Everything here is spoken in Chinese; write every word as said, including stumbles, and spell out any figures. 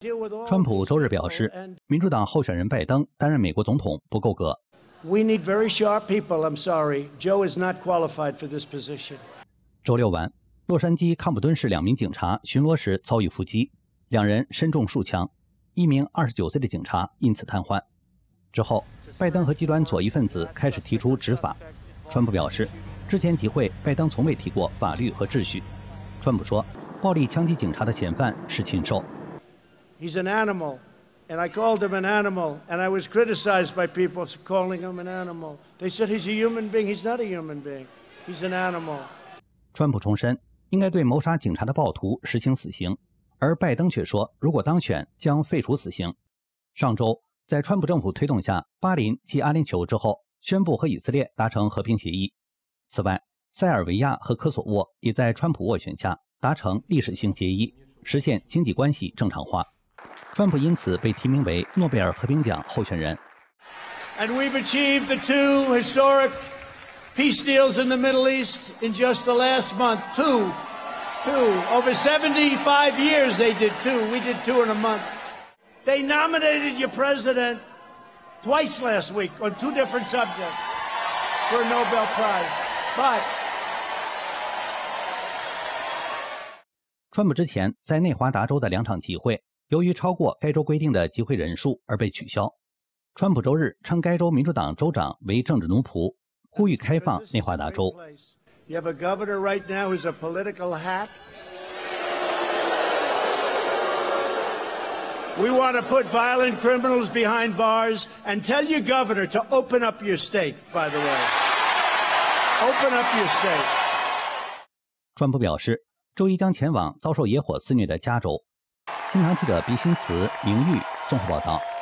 川普周日表示，民主党候选人拜登担任美国总统不够格。 We need very sharp people. I'm sorry, Joe is not qualified for this position. 周六晚，洛杉矶康普敦市两名警察巡逻时遭遇伏击，两人身中数枪，一名二十九岁的警察因此瘫痪。之后，拜登和极端左翼分子开始提出执法。川普表示，之前集会拜登从未提过法律和秩序。川普说，暴力枪击警察的嫌犯是禽兽。 He's an animal, and I called him an animal, and I was criticized by people for calling him an animal. They said he's a human being. He's not a human being. He's an animal. 川普重申，应该对谋杀警察的暴徒实行死刑，而拜登却说，如果当选，将废除死刑。上周，在川普政府推动下，巴林继阿联酋之后，宣布和以色列达成和平协议。此外，塞尔维亚和科索沃也在川普斡旋下达成历史性协议，实现经济关系正常化。川普因此被提名为诺贝尔和平奖候选人。 And we've achieved the two historic peace deals in the Middle East in just the last month. Two, two. Over seventy-five years they did two. We did two in a month. They nominated your president twice last week on two different subjects for a Nobel Prize. But 川普之前在内华达州的两场集会，由于超过该州规定的集会人数而被取消。川普周日称该州民主党州长为政治奴仆，呼吁开放内华达州。 You have a governor right now who's a political hack. We want to put violent criminals behind bars and tell your governor to open up your state, by the way. Open up your state. 川普表示，周一将前往遭受野火肆虐的加州。新唐记者毕新慈、明玉综合报道。